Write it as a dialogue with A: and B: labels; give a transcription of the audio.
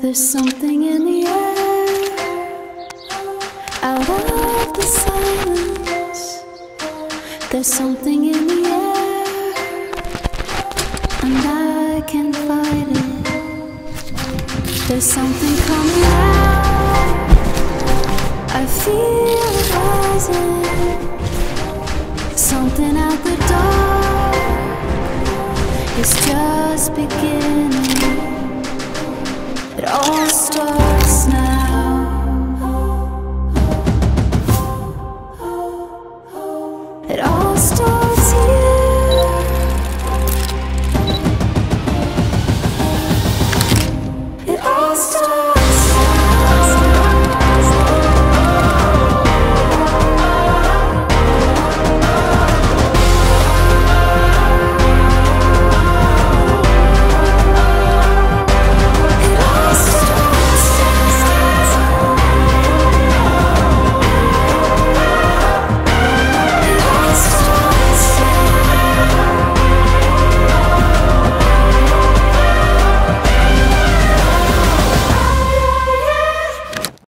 A: There's something in the air, out of the silence. There's something in the air, and I can't fight it. There's something coming out, I feel it rising. Something out the dark is just beginning. It all starts